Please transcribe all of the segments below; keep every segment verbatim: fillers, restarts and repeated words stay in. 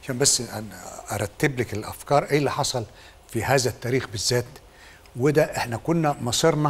عشان بس ارتب لك الافكار ايه اللي حصل في هذا التاريخ بالذات. وده احنا كنا مصيرنا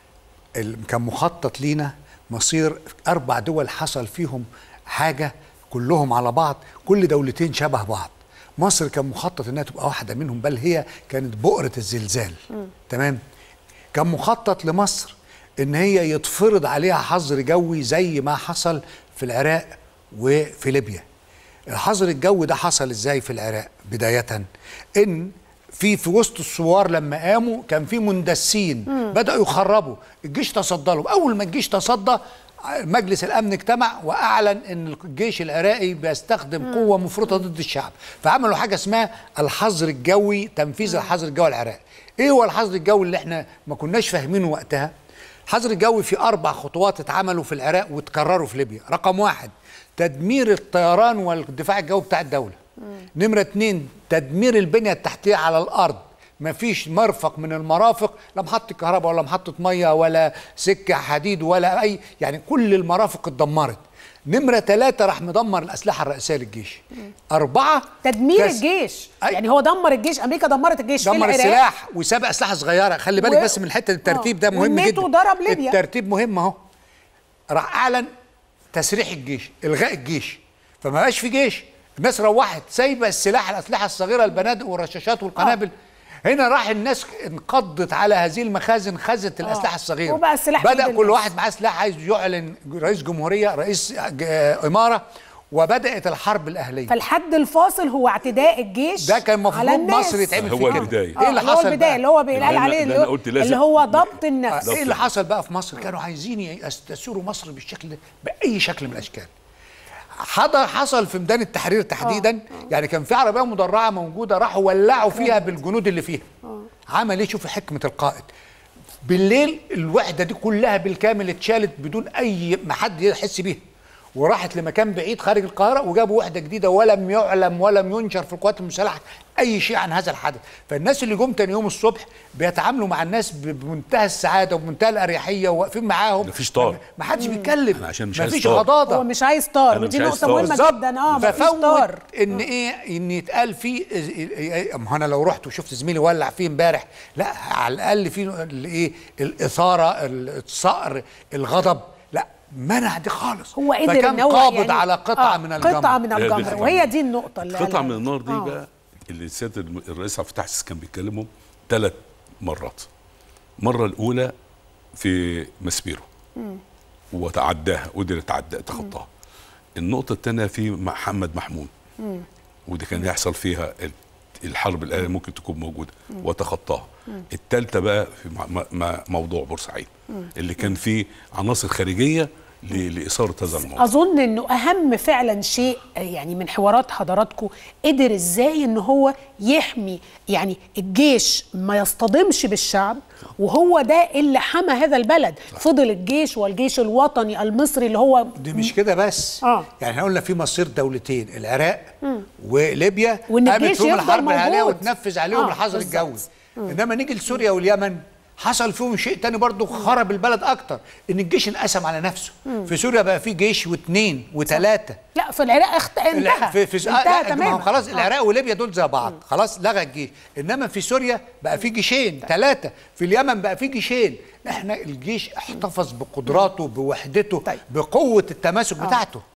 كان مخطط لينا مصير اربع دول حصل فيهم حاجه كلهم على بعض، كل دولتين شبه بعض. مصر كان مخطط انها تبقى واحده منهم، بل هي كانت بؤره الزلزال. م. تمام. كان مخطط لمصر ان هي يتفرض عليها حظر جوي زي ما حصل في العراق وفي ليبيا. الحظر الجوي ده حصل ازاي في العراق؟ بدايه ان في في وسط الثوار لما قاموا كان في مندسين مم. بدأوا يخربوا، الجيش تصدى لهم. أول ما الجيش تصدى مجلس الأمن اجتمع وأعلن إن الجيش العراقي بيستخدم مم. قوة مفرطة ضد الشعب، فعملوا حاجة اسمها الحظر الجوي، تنفيذ مم. الحظر الجوي العراقي. إيه هو الحظر الجوي اللي إحنا ما كناش فاهمينه وقتها؟ الحظر الجوي في أربع خطوات اتعملوا في العراق وتكرروا في ليبيا. رقم واحد تدمير الطيران والدفاع الجوي بتاع الدولة. مم. نمرة اتنين تدمير البنية التحتية على الأرض، مفيش مرفق من المرافق، لا محطة كهرباء ولا محطة مية ولا سكة حديد ولا أي، يعني كل المرافق اتدمرت. نمرة ثلاثة راح مدمر الأسلحة الرئيسية للجيش. مم. أربعة تدمير كس... الجيش، يعني هو دمر الجيش، أمريكا دمرت الجيش دمر في السلاح وساب أسلحة صغيرة. خلي بالك و... بس من الحتة الترتيب ده مهم جدا. والناتو ضرب ليبيا. الترتيب مهم أهو. راح أعلن تسريح الجيش، إلغاء الجيش، فما بقاش في جيش. الناس روحت سايبه السلاح، الاسلحه الصغيره، البنادق والرشاشات والقنابل. آه. هنا راح الناس انقضت على هذه المخازن، خزت آه. الاسلحه الصغيره، وبقى السلاح بدا كل واحد معاه سلاح عايز يعلن رئيس جمهوريه، رئيس اماره، وبدات الحرب الاهليه. فالحد الفاصل هو اعتداء الجيش ده كان المفروض مصر يتعمل فيه هو البدايه. ايه اللي حصل؟ هو البدايه اللي هو بيقال عليه اللي, هو اللي هو ضبط النفس. ايه اللي حصل بقى في مصر؟ كانوا عايزين يستثيروا مصر بالشكل ده باي شكل من الاشكال. حضر حصل في ميدان التحرير تحديدا. أوه. يعني كان في عربيه مدرعه موجوده، راحوا ولعوا فيها بالجنود اللي فيها. أوه. عمل ايه؟ شوف حكمه القائد. بالليل الوحده دي كلها بالكامل اتشالت بدون اي ما حد يحس بيها، وراحت لمكان بعيد خارج القاهره، وجابوا وحده جديده ولم يعلم ولم ينشر في القوات المسلحه اي شيء عن هذا الحدث. فالناس اللي جم تاني يوم الصبح بيتعاملوا مع الناس بمنتهى السعاده وبمنتهى الاريحيه وواقفين معاهم. مفيش طار، ما حدش بيتكلم، عشان مش مفيش غضاضه. هو مش عايز طار، ودي نقطه مهمه جدا. اه مفيش طار. ان ايه ان يتقال فيه. ما انا لو رحت وشفت زميلي ولع فيه امبارح، لا على الاقل فيه الايه الاثاره، الصقر، الغضب، لا منع دي خالص. هو قدر فكان قابض يعني على قطعه آه من الجمر، قطعه من الجمر، وهي دي النقطه اللي قطعه من النار دي. آه. بقى اللي سياده الرئيس عبد الفتاح السيسي كان بيتكلمهم ثلاث مرات. المره الاولى في مسبيرو وتعداها، قدر يتعدى تخطاها. النقطه الثانيه في محمد محمود، مم. ودي كان يحصل فيها الحرب الآلية ممكن تكون موجوده وتخطاها. الثالثه بقى في موضوع بورسعيد اللي كان فيه عناصر خارجيه لإثارة هذا الموضوع. أظن أنه أهم فعلا شيء يعني من حوارات حضراتكم، قدر إزاي أنه هو يحمي يعني الجيش ما يصطدمش بالشعب، وهو ده اللي حمى هذا البلد. صح. فضل الجيش والجيش الوطني المصري اللي هو دي مش كده بس. آه. يعني احنا قلنا في مصير دولتين، العراق م. وليبيا، قامت فيهم الحرب الأهلية وتنفذ عليهم آه. الحظر الجوي. انما نيجي لسوريا واليمن حصل فيهم شيء تاني برضه خرب البلد اكتر، ان الجيش انقسم على نفسه. مم. في سوريا بقى في جيش واثنين وثلاثه. لا في العراق اخت... انتهى في في انتهى تماما خلاص. آه. العراق وليبيا دول زي بعض. مم. خلاص لغى الجيش. انما في سوريا بقى في جيشين ثلاثه، في اليمن بقى في جيشين. احنا الجيش احتفظ بقدراته بوحدته. طيب. بقوه التماسك آه. بتاعته.